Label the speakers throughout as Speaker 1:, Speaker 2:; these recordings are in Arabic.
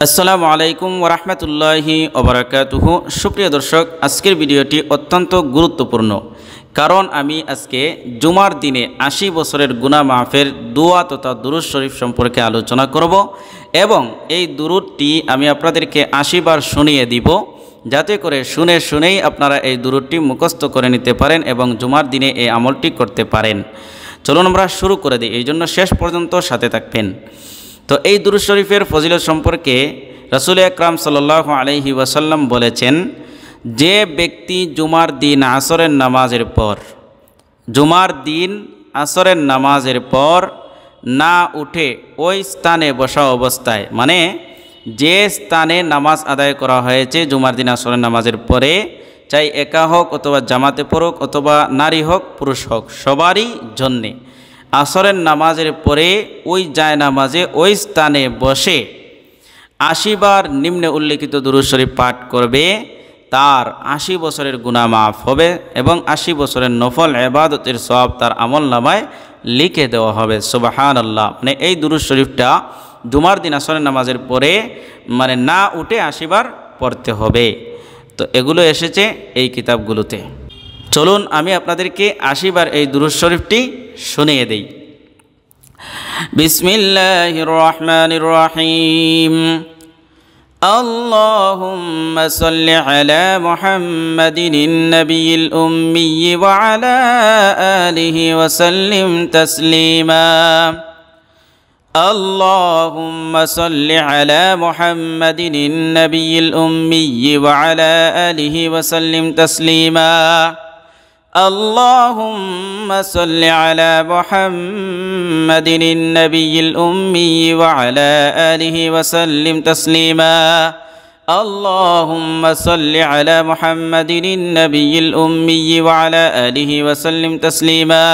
Speaker 1: আসসালামু আলাইকুম ওয়া রাহমাতুল্লাহি ওয়া বারাকাতুহু। সুপ্রিয় দর্শক, আজকের ভিডিওটি অত্যন্ত গুরুত্বপূর্ণ, কারণ আমি আজকে জুমার দিনে ৮০ বছরের গুনাহ মাফের দোয়া তথা দুরূদ শরীফ সম্পর্কে আলোচনা করব এবং এই দুরূদটি আমি আপনাদেরকে ৮০ বার শুনিয়ে দিব, যাতে করে শুনেই আপনারা এই দুরূদটি মুখস্থ করে নিতে পারেন এবং জুমার দিনে এই আমলটি করতে পারেন। চলুন আমরা শুরু করে দিই, এই জন্য শেষ পর্যন্ত সাথে থাকবেন। তো এই দুরূদ শরীফের ফজিলত সম্পর্কে রাসূল আকরাম সাল্লাল্লাহু আলাইহি ওয়াসাল্লাম বলেছেন, যে ব্যক্তি জুমার দিন আসরের নামাজের পর না উঠে ওই স্থানে বসা অবস্থায়, মানে যে স্থানে নামাজ আদায় করা হয়েছে জুমার দিন আসরের নামাজের পরে, চাই একা হোক অথবা জামাতে পড়ুক অথবা নারী হোক পুরুষ হোক, সবারই জন্যে আসরের নামাজের পরে ওই জায়নামাজে ওই স্থানে বসে ৮০ বার নিম্নে উল্লেখিত দুরূদ শরীফ পাঠ করবে, তার ৮০ বছরের গুনাহ মাফ হবে এবং ৮০ বছরের নফল ইবাদতের সওয়াব তার আমলনামায় লিখে দেওয়া হবে। সুবহানাল্লাহ। মানে এই দুরূদ শরীফটা জুমার দিন আসরের নামাজের পরে মানে না উঠে ৮০ বার পড়তে হবে। তো এগুলো এসেছে এই কিতাবগুলোতে। চলুন আমি আপনাদেরকে ৮০ বার এই দুরূদ শরীফটি শুনিয়ে দেই। বিসমিল্লাহির রহমানির রহিম। আল্লাহুম্মা সাল্লি আলা মুহাম্মাদিন নাবিয়িল উম্মি ওয়া আলা আলিহি ওয়া সাল্লিম তাসলিমা। আল্লাহুম্মা সাল্লি আলা মুহাম্মাদিন নাবিয়িল উম্মি ওয়া আলা আলিহি ওয়া সাল্লিম তাসলিমা। اللهم صل على محمد النبي الأمي وعلى آله وسلم تسليما. اللهم صل على محمد النبي الأمي وعلى آله وسلم تسليما.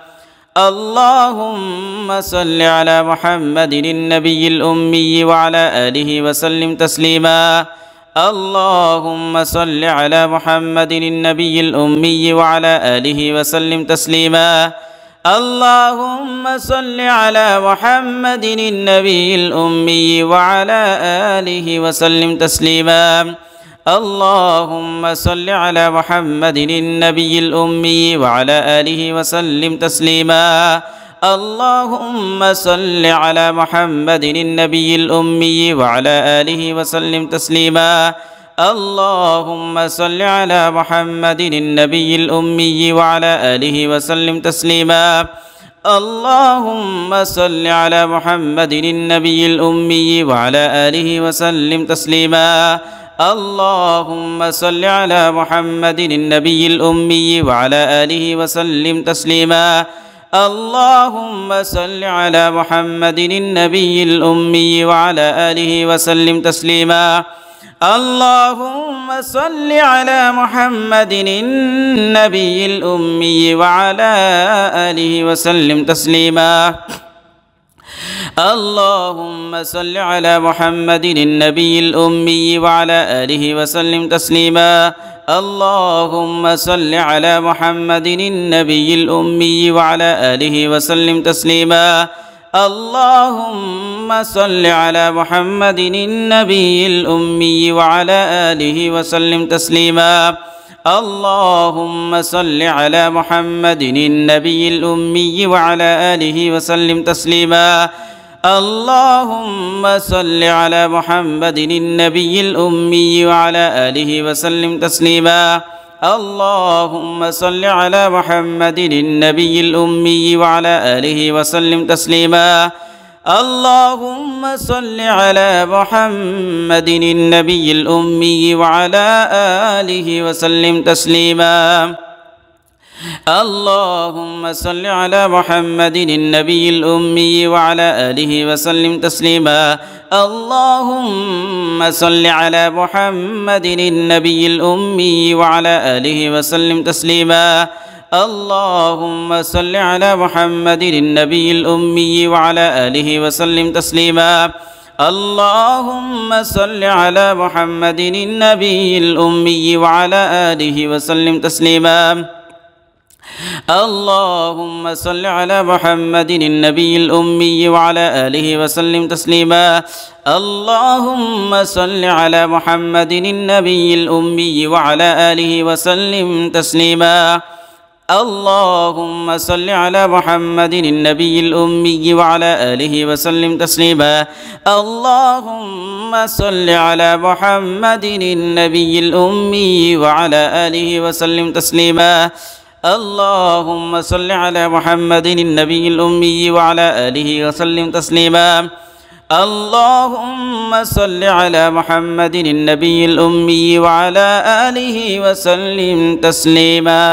Speaker 1: اللهم صل على محمد النبي الأمي وعلى آله وسلم تسليما. اللهم صل على محمد النبي الأمي وعلى آله وسلم تسليما. اللهم صل على محمد النبي الأمي وعلى آله وسلم تسليما. اللهم صل على محمد النبي الأمي وعلى آله وسلم تسليما. اللهم صل على محمد النبي الأمي وعلى آله وسلم تسليما. اللهم صل على محمد النبي الأمي وعلى آله وسلم تسليما. اللهم صل على محمد النبي الأمي وعلى آله وسلم تسليما. اللهم صل على محمد النبي الأمي وعلى آله وسلم تسليما. اللهم صل على محمد النبي الأمي وعلى آله وسلم تسليما. اللهم صل على محمد النبي الأمي وعلى آله وسلم تسليما. اللهم صل على محمد النبي الأمي وعلى آله وسلم تسليما. اللهم صل على محمد النبي الأمي وعلى آله وسلم تسليما. اللهم صل على محمد النبي الأمي وعلى آله وسلم تسليما. اللهم صل على محمد النبي الأمي وعلى آله وسلم تسليما. اللهم صل على محمد النبي الأمي وعلى آله وسلم تسليما. اللهم صل على محمد النبي الأمي وعلى آله وسلم تسليما. اللهم صل على محمد النبي الأمي وعلى آله وسلم تسليما. اللهم صل على محمد النبي الأمي وعلى آله وسلم تسليما. اللهم صل على محمد النبي الأمي وعلى آله وسلم تسليما. اللهم صل على محمد النبي الأمي وعلى آله وسلم تسليما. اللهم صل على محمد النبي الأمي وعلى آله وسلم تسليما. اللهم صل على محمد النبي الأمي وعلى آله وسلم تسليما اللهم صل على محمد النبي الأمي وعلى آله وسلم تسليما اللهم صل على محمد النبي الأمي وعلى آله وسلم تسليما اللهم صل على محمد النبي الأمي وعلى آله وسلم تسليما اللهم صل على محمد النبي الأمي وعلى آله وسلم تسليما اللهم صل على محمد النبي الأمي وعلى آله وسلم تسليما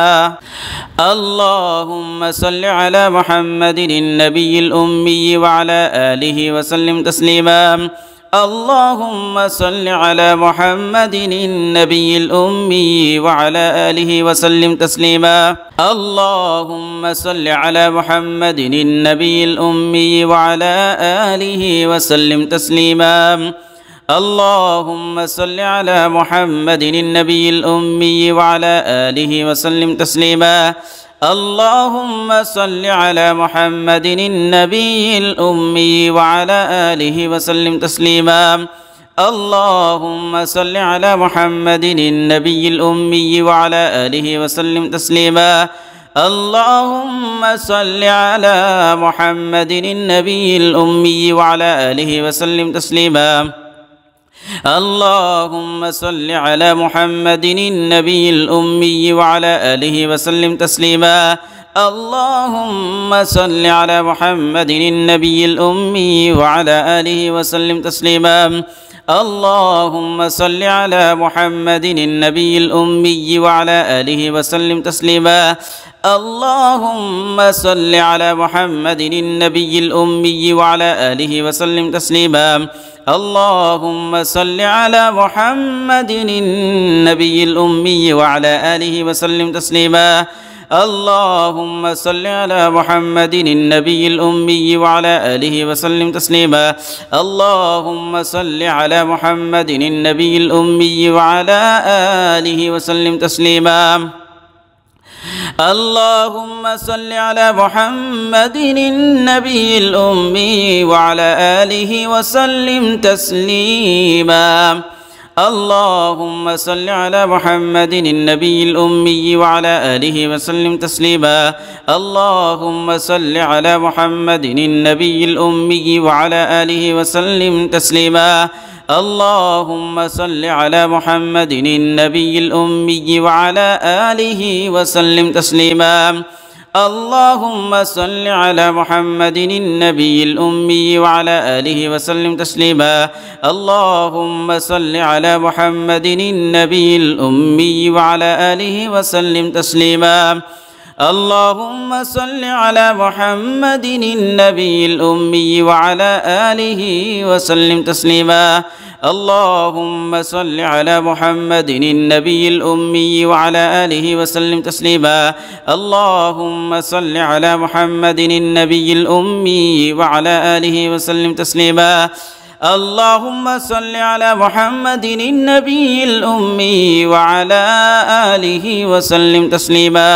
Speaker 1: اللهم صل على محمد النبي الأمي وعلى آله وسلم تسليما اللهم صل على محمد النبي الأمي وعلى آله وسلم تسليما اللهم صل على محمد النبي الأمي وعلى آله وسلم تسليما اللهم صل على محمد النبي الأمي وعلى آله وسلم تسليما اللهم صل على محمد النبي الأمي وعلى آله وسلم تسليما اللهم صل على محمد النبي الأمي وعلى آله وسلم تسليما اللهم صل على محمد النبي الأمي وعلى آله وسلم تسليما اللهم صل على محمد النبي الأمي وعلى آله وسلم تسليما اللهم صل على محمد النبي الأمي وعلى آله وسلم تسليما اللهم صل على محمد النبي الأمي وعلى آله وسلم تسليما اللهم صل على محمد النبي الأمي وعلى آله وسلم تسليما اللهم صل على محمد النبي الأمي وعلى آله وسلم تسليما اللهم صل على محمد النبي الأمي وعلى آله وسلم تسليما اللهم صل على محمد النبي الأمي وعلى آله وسلم تسليما اللهم صل على محمد النبي الأمي وعلى آله وسلم تسليما اللهم صل على محمد النبي الأمي وعلى آله وسلم تسليما اللهم صل على محمد النبي الأمي وعلى آله وسلم تسليما اللهم صل على محمد النبي الأمي وعلى آله وسلم تسليما اللهم صل على محمد النبي الأمي وعلى آله وسلم تسليما اللهم صل على محمد النبي الأمي وعلى آله وسلم تسليما اللهم صل على محمد النبي الأمي وعلى آله وسلم تسليما اللهم صل على محمد النبي الأمي وعلى آله وسلم تسليما اللهم صل على محمد النبي الأمي وعلى آله وسلم تسليما اللهم صل على محمد النبي الأمي وعلى آله وسلم تسليما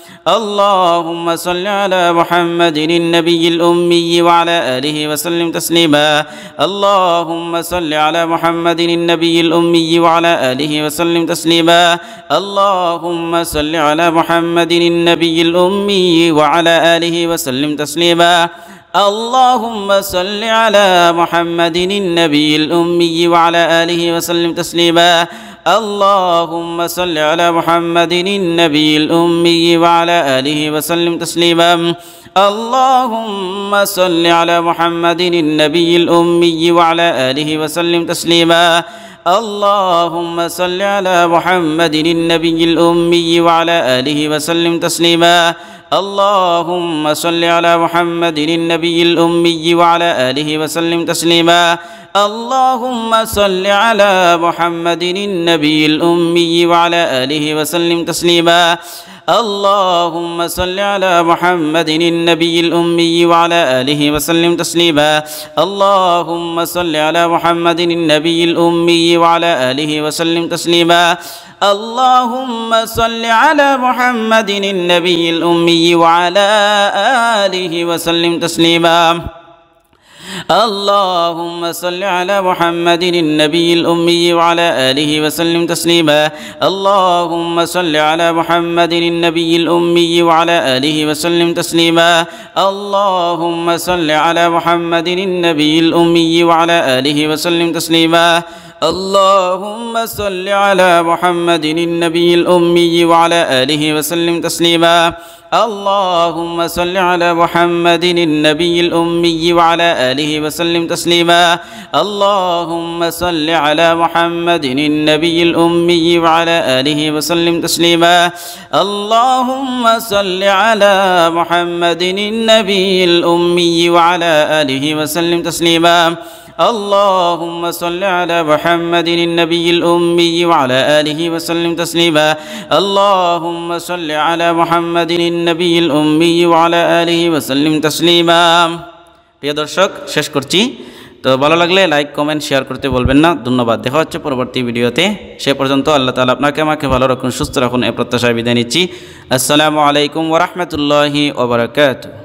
Speaker 1: اللهم صل على محمد النبي الأمي وعلى آله وسلم تسليما اللهم صل على محمد النبي الأمي وعلى آله وسلم تسليما اللهم صل على محمد النبي الأمي وعلى آله وسلم تسليما اللهم صل على محمد النبي الأمي وعلى آله وسلم تسليما اللهم صل على محمد النبي الأمي وعلى آله وسلم تسليما اللهم صل على محمد النبي الأمي وعلى آله وسلم تسليما اللهم صل على محمد النبي الأمي وعلى آله وسلم تسليما اللهم صل على محمد النبي الأمي وعلى آله وسلم تسليما اللهم صل على محمد النبي الأمي وعلى آله وسلم تسليما اللهم صل على محمد النبي الأمي وعلى آله وسلم تسليما اللهم صل على محمد النبي الأمي وعلى آله وسلم تسليما اللهم صل على محمد النبي الأمي وعلى آله وسلم تسليما اللهم صل على محمد النبي الأمي وعلى آله وسلم تسليما اللهم صل على محمد النبي الأمي وعلى آله وسلم تسليما اللهم صل على محمد النبي الأمي وعلى آله وسلم تسليما اللهم صل على محمد النبي الأمي وعلى آله وسلم تسليما اللهم صل على محمد النبي الأمي وعلى آله وسلم تسليما اللهم صل على محمد النبي الأمي وعلى آله وسلم تسليما اللهم صل على محمد النبي الأمي وعلى آله وسلم تسليما اللهم صل على محمد النبي الأمي وعلى آله وسلم تسليما اللهم صل على محمد النبي الأمي وعلى آله وسلم تسليما প্রিয় দর্শক শেষ করছি তো ভালো লাগলে লাইক কমেন্ট শেয়ার করতে বলবেন না ধন্যবাদ দেখা হচ্ছে পরবর্তী ভিডিওতে সে পর্যন্ত আল্লাহ তাআলা আপনাকে আমাকে ভালো রাখুন সুস্থ রাখুন এই প্রত্যাশায় বিদায় নিচ্ছি আসসালামু আলাইকুম ওয়া রাহমাতুল্লাহি ওয়া বারাকাতুহু